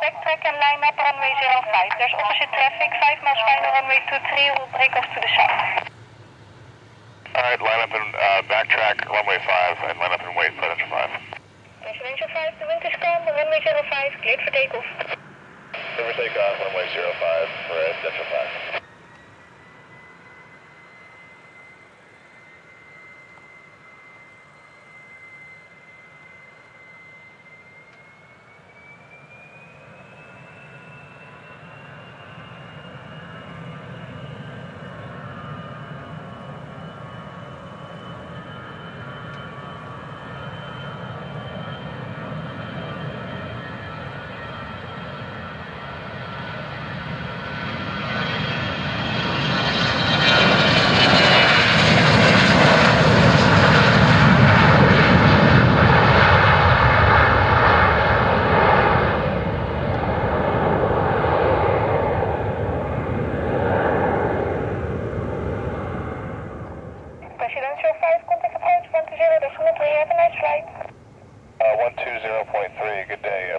backtrack and line up runway 05. There's opposite traffic, 5 miles final runway 23, we'll break off to the south. Alright, line up and backtrack runway 5 and line up and wait for Departure 5. Residential 5, the wind is calm, the runway 05, cleared for takeoff. Clear for takeoff, runway 05 for Departure 5. Residential 5, contact approach 120.3, have a nice flight. 120.3, good day.